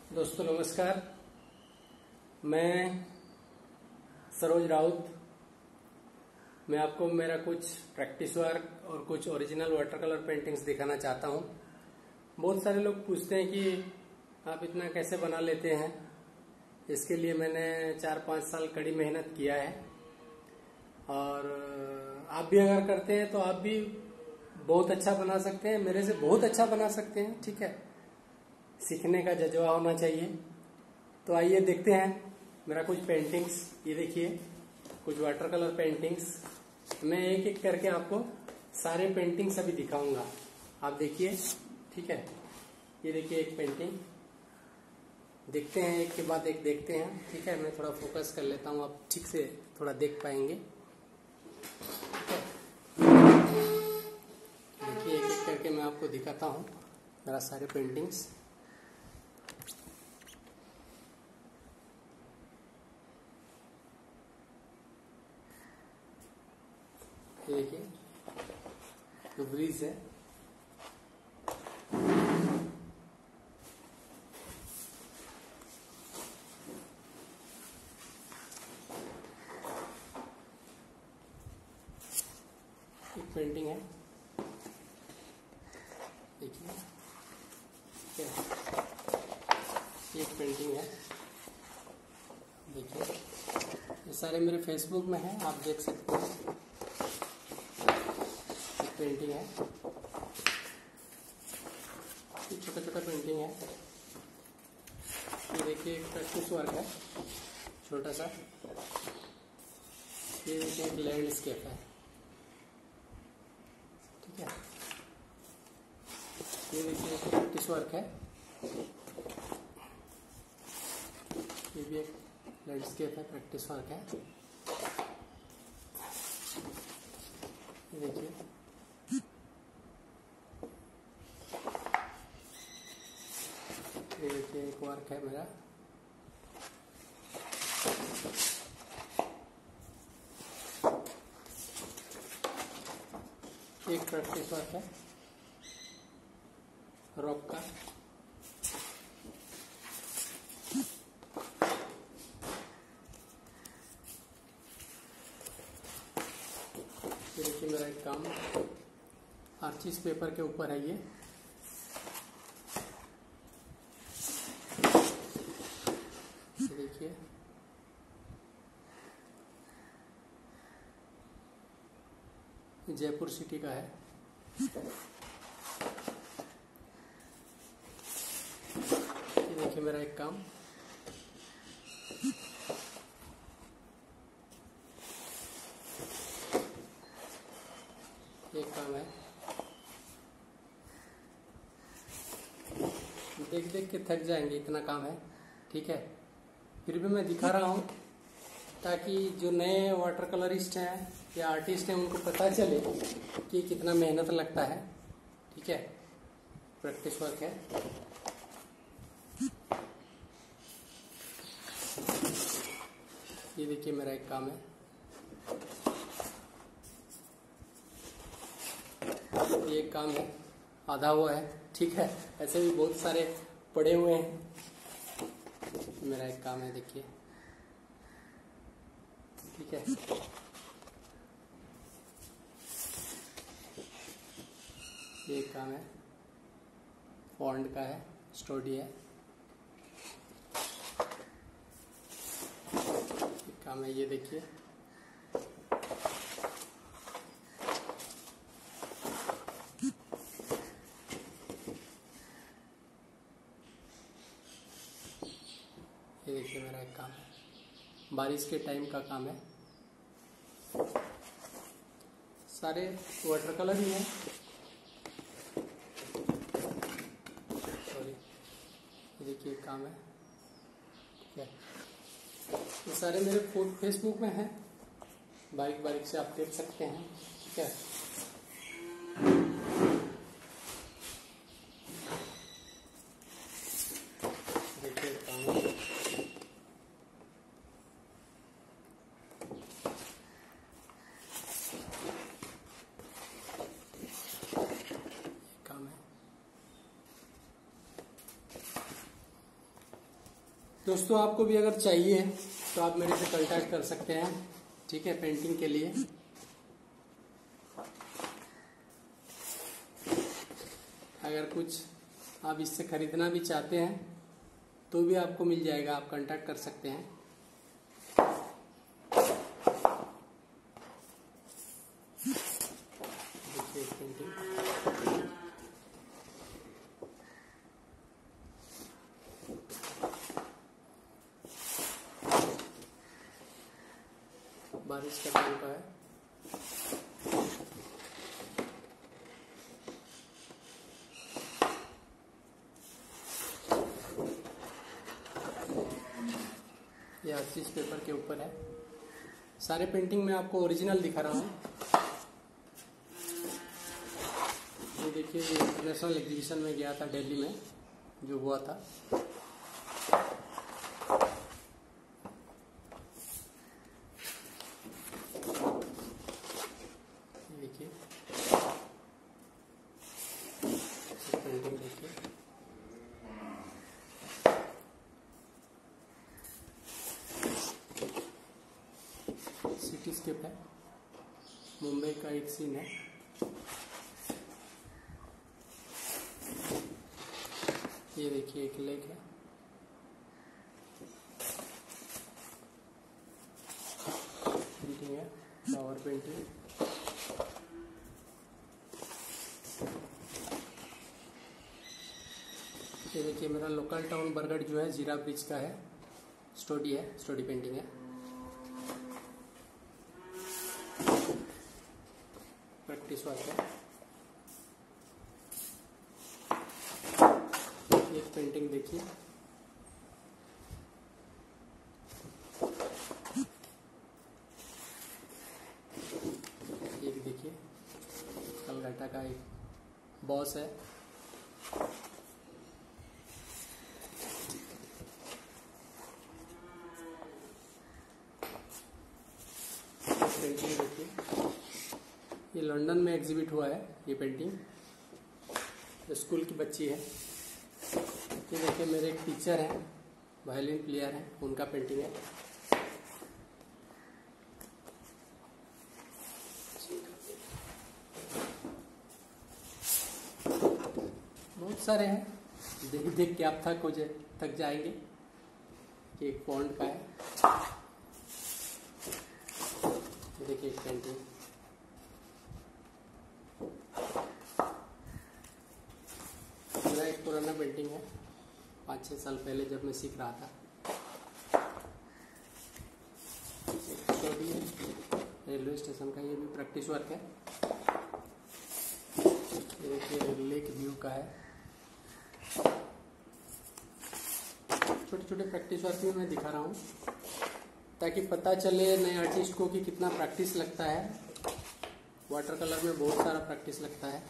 दोस्तों नमस्कार। मैं सरोज राउत। मैं आपको मेरा कुछ प्रैक्टिस वर्क और कुछ ओरिजिनल वाटर कलर पेंटिंग्स दिखाना चाहता हूँ। बहुत सारे लोग पूछते हैं कि आप इतना कैसे बना लेते हैं। इसके लिए मैंने 4-5 साल कड़ी मेहनत किया है और आप भी अगर करते हैं तो आप भी बहुत अच्छा बना सकते हैं, मेरे से बहुत अच्छा बना सकते हैं। ठीक है, सीखने का जज्बा होना चाहिए। तो आइए देखते हैं मेरा कुछ पेंटिंग्स। ये देखिए कुछ वाटर कलर पेंटिंग्स। मैं एक एक करके आपको सारे पेंटिंग्स अभी दिखाऊंगा, आप देखिए। ठीक है, ये देखिए एक पेंटिंग, देखते हैं एक के बाद एक देखते हैं। ठीक है, मैं थोड़ा फोकस कर लेता हूँ, आप ठीक से थोड़ा देख पाएंगे। देखिए एक एक करके मैं आपको दिखाता हूँ मेरा सारे पेंटिंग्स। देखिए तो ब्रिज है, एक पेंटिंग है। देखिए एक पेंटिंग है। देखिए ये सारे मेरे फेसबुक में है, आप देख सकते हैं। एक पेंटिंग है, छोटा छोटा पेंटिंग है। ये देखिए एक प्रैक्टिस वर्क है छोटा सा। ये देखिए एक लैंडस्केप है। ठीक है, ये देखिए एक प्रैक्टिस वर्क है। ये भी एक लैंडस्केप है, प्रैक्टिस वर्क है। ये देखिए एक वर्क है मेरा। एक प्रैक्टिस वर्क है रॉक का। देखिए मेरा एक काम आर्चिस पेपर के ऊपर है। ये देखिए जयपुर सिटी का है। ये देखिए मेरा एक काम, एक काम है। देख देख के थक जाएंगे, इतना काम है। ठीक है, फिर भी मैं दिखा रहा हूँ ताकि जो नए वाटर कलरिस्ट हैं या आर्टिस्ट हैं उनको पता चले कि कितना मेहनत लगता है। ठीक है, प्रैक्टिस वर्क है। ये देखिए मेरा एक काम है। ये एक काम है, आधा हुआ है। ठीक है, ऐसे भी बहुत सारे पड़े हुए हैं। मेरा एक काम है, देखिए। ठीक है, ये एक काम है, फॉन्ट का है, स्टोडी है। एक काम है, ये देखिए। ये देखिए मेरा एक काम है, बारिश के टाइम का काम है। सारे वाटर कलर ही है। सॉरी, ये देखिए एक काम है। ठीक है, ये सारे मेरे फेसबुक में है, बारीक बारीक से आप देख सकते हैं। ठीक है, देखिए काम है। दोस्तों आपको भी अगर चाहिए तो आप मेरे से कांटेक्ट कर सकते हैं, ठीक है, पेंटिंग के लिए। अगर कुछ आप इससे खरीदना भी चाहते हैं तो भी आपको मिल जाएगा, आप कांटेक्ट कर सकते हैं। देखिए पेंटिंग, बारिश का टाइम का है। ये आर्टिस पेपर के ऊपर है। सारे पेंटिंग मैं आपको ओरिजिनल दिखा रहा हूँ। ये देखिए, ये इंटरनेशनल एग्जीबिशन में गया था दिल्ली में, जो हुआ था। देखिए पेंटिंग, देखिए सिटीस्केप है, मुंबई का एक सीन है। ये देखिए एक लेक है। पेंटिंग है, फ्लावर पेंटिंग। ये देखिए मेरा लोकल टाउन बरगढ़ जो है, जीरा ब्रिज का है, स्टोडी है, स्टोडी पेंटिंग है। प्रैक्टिस वर्क है। एक पेंटिंग देखिए, एक देखिए कलकत्ता का एक बॉस है। पेंटिंग देखिए, ये लंदन में एग्जिबिट हुआ है। ये पेंटिंग स्कूल की बच्ची है। ये देखिए मेरे एक टीचर हैं, वायलिन प्लेयर हैं, उनका पेंटिंग है। बहुत सारे हैं, देख देख के आप थक जाएंगे। कि एक पॉन्ड का है। देखिए एक पेंटिंग, मेरा एक पुराना पेंटिंग है, 5-6 साल पहले जब मैं सीख रहा था। रेलवे स्टेशन का ये भी प्रैक्टिस वर्क है। ये देखिए लेक व्यू का है। छोटे छोटे प्रैक्टिस वर्क भी मैं दिखा रहा हूँ ताकि पता चले नए आर्टिस्ट को कि कितना प्रैक्टिस लगता है। वाटर कलर में बहुत सारा प्रैक्टिस लगता है।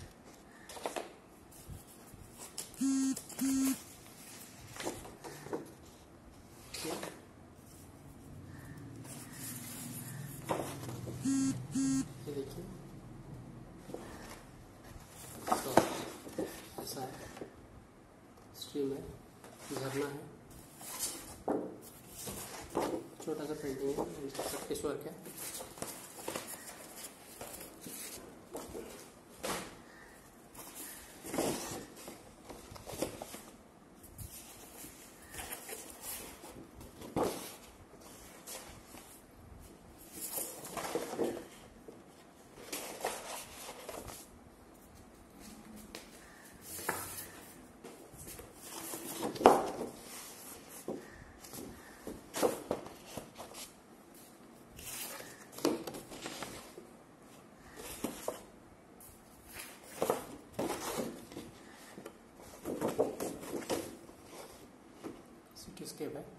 ये देखिए ऐसा है, स्ट्रीम है, झरना है, छोटा सा पेंटिंग है, प्रैक्टिस वर्क है। सिटीस्केप है।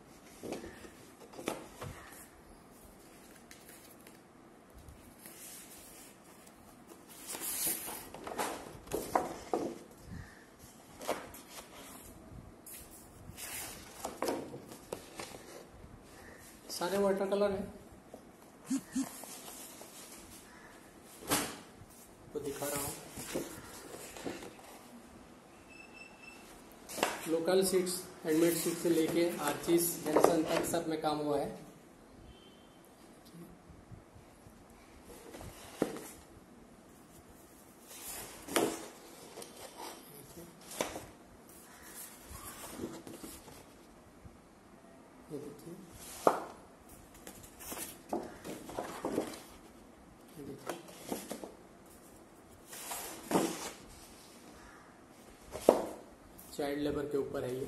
सारे वाटर कलर है, तो दिखा रहा हूँ। Local total seats handmade seat से लेके आर्चिस जंक्शन तक सब में काम हुआ है। ये देखिए, ये देखिए, चाइल्ड लेबर के ऊपर है ये।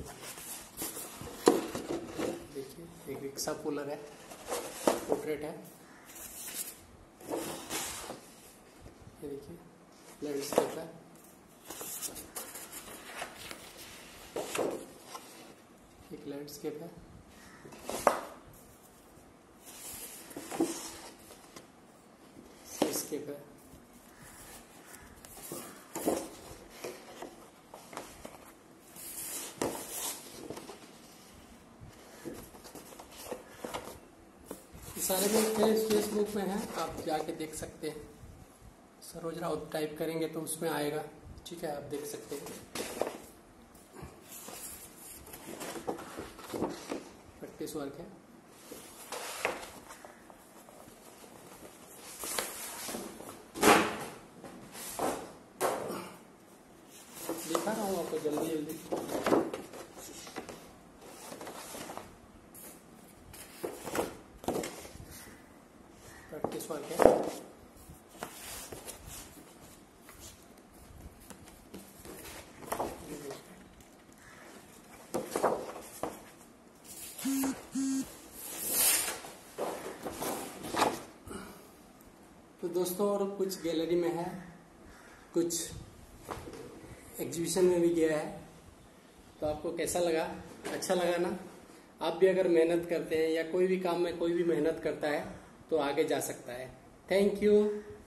देखिए एक रिक्शा पुलर है, पोर्ट्रेट है। ये देखिए लैंडस्केप है। एक लैंडस्केप है। सीस्केप है। सारे में फेसबुक में है, आप जाके देख सकते हैं। सरोज राउत टाइप करेंगे तो उसमें आएगा, ठीक है, आप देख सकते हैं। प्रैक्टिस वर्क है। दिखा रहा हूँ आपको जल्दी जल्दी। प्रैक्टिस वर्क है। तो दोस्तों और कुछ गैलरी में है, कुछ एग्जीबिशन में भी गया है। तो आपको कैसा लगा? अच्छा लगा ना? आप भी अगर मेहनत करते हैं या कोई भी काम में कोई भी मेहनत करता है तो आगे जा सकता है। Thank you.